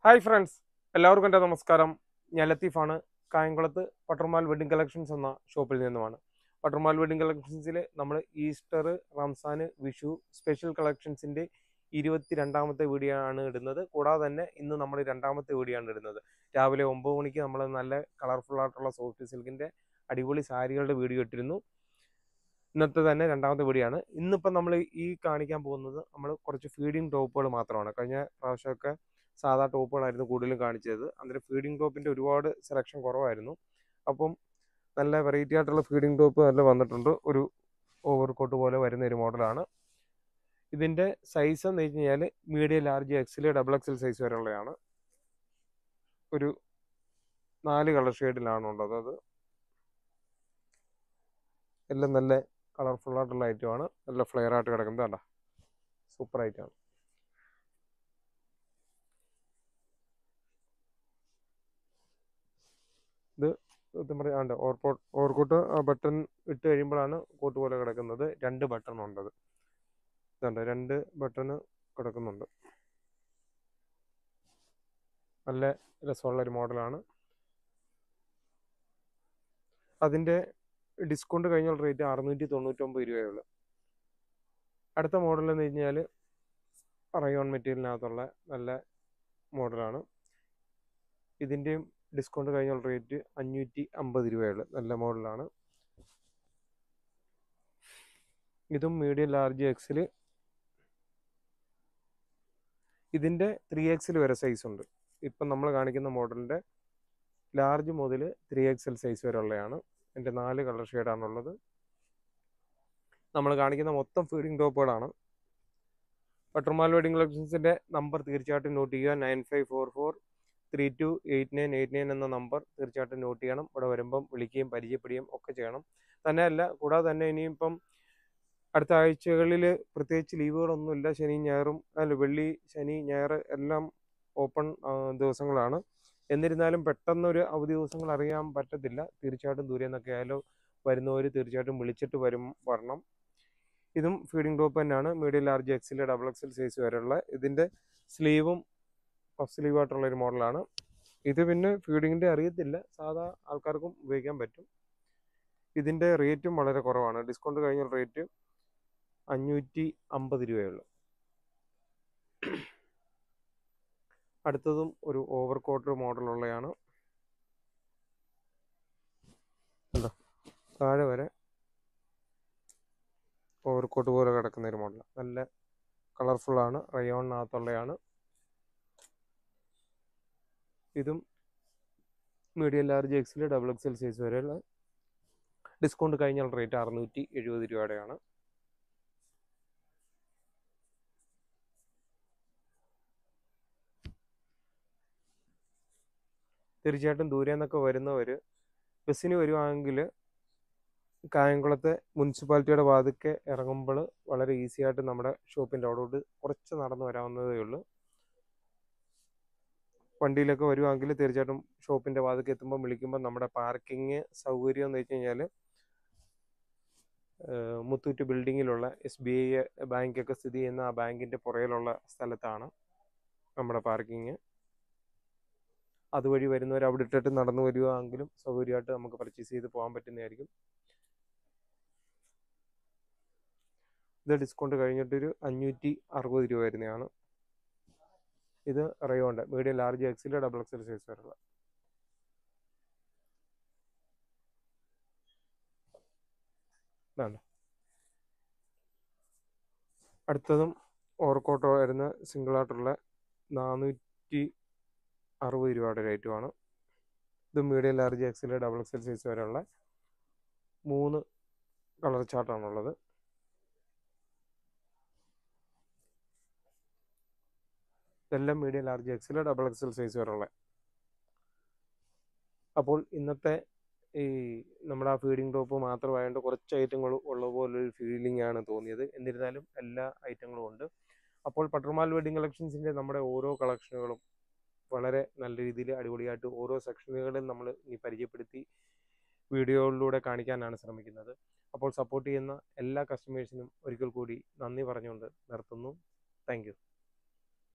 Hi friends, എല്ലാവർക്കും എൻ്റെ നമസ്കാരം. ഞാൻ ലത്തീഫാണ്. കായംകുളത്ത് പട്ടർമാൽ വെഡിങ് കളക്ഷൻസ് എന്ന ഷോപ്പിൽ നിന്നുമാണ്. പട്ടർമാൽ വെഡിങ് കളക്ഷൻസിൽ നമ്മൾ ഈസ്റ്റർ, റംസാൻ, വിഷു സ്പെഷ്യൽ കളക്ഷൻസിൻ്റെ 22ാമത്തെ വീഡിയോ ആണ് ഇടുന്നത്. കൂടാതെ തന്നെ ഇന്ന് നമ്മൾ 2ാമത്തെ വീഡിയോ ആണ് ഇടുന്നത്. രാവിലെ 9 മണിക്ക് നമ്മൾ നല്ല കളർഫുൾ ആയിട്ടുള്ള സോഫ്റ്റ് സിൽക്കിൻ്റെ അടിപൊളി സാരികളുടെ വീഡിയോ ഇട്ടിരുന്നു. ഇന്നത്തെ തന്നെ 2ാമത്തെ വീഡിയോ ആണ്. ഇന്നിപ്പം നമ്മൾ ഈ കാണിക്കാൻ പോകുന്നത് നമ്മൾ കുറച്ച് ഫീഡിങ് ടോപ്പുകൾ മാത്രമാണ്. കഴിഞ്ഞ പ്രാവശ്യമൊക്കെ സാധാ ടോപ്പുകളായിരുന്നു കൂടുതലും കാണിച്ചത്. അന്നേരം ഫീഡിങ് ടോപ്പിൻ്റെ ഒരുപാട് സെലക്ഷൻ കുറവായിരുന്നു. അപ്പം നല്ല വെറൈറ്റി ആയിട്ടുള്ള ഫീഡിങ് ടോപ്പ് നല്ല വന്നിട്ടുണ്ട്. ഒരു ഓവർകോട്ട് പോലെ വരുന്ന ഒരു മോഡലാണ്. ഇതിൻ്റെ സൈസ് എന്ന് വെച്ച് കഴിഞ്ഞാൽ medium, large, XL, XXL size വരെയുള്ളതാണ്. ഒരു 4 കളർ ഷെയ്ഡിലാണുള്ളത്. അത് എല്ലാം നല്ല കളർഫുൾ ആയിട്ടുള്ള ഐറ്റമാണ്. നല്ല ഫ്ലെയർ ആയിട്ട് കിടക്കുന്നത് കണ്ട സൂപ്പർ ഐറ്റമാണ്. ഇത് ഓവർകോട്ട് ബട്ടൺ ഇട്ട് കഴിയുമ്പോഴാണ് കോട്ട് പോലെ കിടക്കുന്നത്. 2 ബട്ടൺ ഉണ്ടത്. ഇതുണ്ട്, 2 ബട്ടൺ കിടക്കുന്നുണ്ട്. നല്ല രസമുള്ളൊരു മോഡലാണ്. അതിൻ്റെ ഡിസ്കൗണ്ട് കഴിഞ്ഞുള്ള റേറ്റ് 699 രൂപയുള്ളൂ. അടുത്ത മോഡൽ എന്ന് കഴിഞ്ഞാൽ റയോൺ മെറ്റീരിയലിനകത്തുള്ള നല്ല മോഡലാണ്. ഇതിൻ്റെയും ഡിസ്കൗണ്ട് കഴിഞ്ഞുള്ള റേറ്റ് 550 രൂപയുള്ളൂ. നല്ല മോഡലാണ്. ഇതും മീഡിയം, ലാർജ്, എക്സൽ. ഇതിൻ്റെ 3XL വരെ സൈസ് ഉണ്ട്. ഇപ്പം നമ്മൾ കാണിക്കുന്ന മോഡലിൻ്റെ ലാർജ് മുതൽ 3XL സൈസ് വരെ ഉള്ളതാണ്. എൻ്റെ 4 കളർ ഷെയ്ഡാണുള്ളത്. നമ്മൾ കാണിക്കുന്ന മൊത്തം ഫീഡിങ് ടോപ്പുകളാണ്. പട്ടർമാൽ വെഡിങ് കളക്ഷൻസിൻ്റെ നമ്പർ തീർച്ചയായിട്ടും നോട്ട് ചെയ്യുക. 9544328989 എന്ന നമ്പർ തീർച്ചയായിട്ടും നോട്ട് ചെയ്യണം. ഇവിടെ വരുമ്പം വിളിക്കുകയും പരിചയപ്പെടുകയും ഒക്കെ ചെയ്യണം. തന്നെയല്ല, കൂടാതെ തന്നെ ഇനിയിപ്പം അടുത്ത ആഴ്ചകളിൽ പ്രത്യേകിച്ച് ലീവുകളൊന്നുമില്ല. ശനി ഞായറും വെള്ളി, ശനി, ഞായർ എല്ലാം ഓപ്പൺ ദിവസങ്ങളാണ്. എന്നിരുന്നാലും പെട്ടെന്നൊരു അവധി ദിവസങ്ങൾ അറിയാൻ പറ്റത്തില്ല. തീർച്ചയായിട്ടും ദൂരെ നിന്നൊക്കെ ആയാലും വരുന്നവർ തീർച്ചയായിട്ടും വിളിച്ചിട്ട് വരണം. ഇതും ഫീഡിങ് ടോപ്പ് തന്നെയാണ്. Medium, large, XL, XXL size വരെയുള്ള. ഇതിൻ്റെ സ്ലീവും പഫ് സ്ലീവായിട്ടുള്ളൊരു മോഡലാണ്. ഇത് പിന്നെ ഫീഡിങ്ങിൻ്റെ അറിയത്തില്ല, സാധാ ആൾക്കാർക്കും ഉപയോഗിക്കാൻ പറ്റും. ഇതിൻ്റെ റേറ്റും വളരെ കുറവാണ്. ഡിസ്കൗണ്ട് കഴിഞ്ഞ റേറ്റ് 550 രൂപയുള്ളൂ. അടുത്തതും ഒരു ഓവർകോട്ട് മോഡലുള്ളതാണ്. താഴെ വരെ ഓവർകോട്ട് പോലെ കിടക്കുന്ന ഒരു മോഡലാണ്. നല്ല കളർഫുള്ളാണ്. റയോണിനകത്തുള്ളതാണ്. ഇതും medium, large, XL, XXL size വരെയുള്ള. ഡിസ്കൗണ്ട് കഴിഞ്ഞുള്ള റേറ്റ് 670 രൂപയുടെയാണ്. തീർച്ചയായിട്ടും ദൂരെ നിന്നൊക്കെ വരുന്നവർ ബസ്സിന് വരുവാണെങ്കിൽ കായംകുളത്തെ മുനിസിപ്പാലിറ്റിയുടെ വാതിക്കെ ഇറങ്ങുമ്പോൾ വളരെ ഈസി ആയിട്ട് നമ്മുടെ ഷോപ്പിൻ്റെ അവിടോട്ട് കുറച്ച് നടന്നു വരാവുന്നതേ ഉള്ളൂ. വണ്ടിയിലൊക്കെ വരുവാണെങ്കിൽ തീർച്ചയായിട്ടും ഷോപ്പിൻ്റെ വാതിക്കെ എത്തുമ്പോൾ വിളിക്കുമ്പോൾ നമ്മുടെ പാർക്കിംഗ് സൗകര്യം എന്ന് വെച്ച് കഴിഞ്ഞാൽ മുത്തൂറ്റ് ബിൽഡിങ്ങിലുള്ള SBI ബാങ്കൊക്കെ സ്ഥിതി ചെയ്യുന്ന ആ ബാങ്കിൻ്റെ പുറകിലുള്ള സ്ഥലത്താണ് നമ്മുടെ പാർക്കിങ്. അതുവഴി വരുന്നവർ അവിടെ ഇട്ടിട്ട് നടന്നു വരികയാണെങ്കിലും സൗകര്യമായിട്ട് നമുക്ക് പർച്ചേസ് ചെയ്ത് പോകാൻ പറ്റുന്നതായിരിക്കും. ഇത് ഡിസ്കൗണ്ട് കഴിഞ്ഞിട്ടൊരു 560 രൂപ വരുന്നതാണ്. ഇത് റയോണ്ട് medium, large, XL, XXL size വരെയുള്ള. ഇതാണ് അടുത്തതും ഓവർകോട്ടോ വരുന്ന സിംഗിളായിട്ടുള്ള 460 രൂപയുടെ റേറ്റുമാണ്. ഇത് medium, large, XL, XXL size വരെയുള്ള 3 കളർ ചാർട്ടാണുള്ളത്. ഇതെല്ലാം medium, large, XL, XXL size വരെയുള്ള. അപ്പോൾ ഇന്നത്തെ ഈ നമ്മുടെ ആ ഫീഡിങ് ടോപ്പ് മാത്രമായതുകൊണ്ട് കുറച്ച് ഐറ്റങ്ങൾ ഉള്ള പോലൊരു ഫീലിംഗ് ആണ് തോന്നിയത്. എന്നിരുന്നാലും എല്ലാ ഐറ്റങ്ങളും ഉണ്ട്. അപ്പോൾ പട്ടർമാൽ വെഡിങ് കളക്ഷൻസിൻ്റെ നമ്മുടെ ഓരോ കളക്ഷനുകളും വളരെ നല്ല രീതിയിൽ അടിപൊളിയായിട്ട് ഓരോ സെക്ഷനുകളിൽ നമ്മൾ ഈ പരിചയപ്പെടുത്തി വീഡിയോകളിലൂടെ കാണിക്കാനാണ് ശ്രമിക്കുന്നത്. അപ്പോൾ സപ്പോർട്ട് ചെയ്യുന്ന എല്ലാ കസ്റ്റമേഴ്സിനും ഒരിക്കൽ കൂടി നന്ദി പറഞ്ഞുകൊണ്ട് നിർത്തുന്നു. Thank U.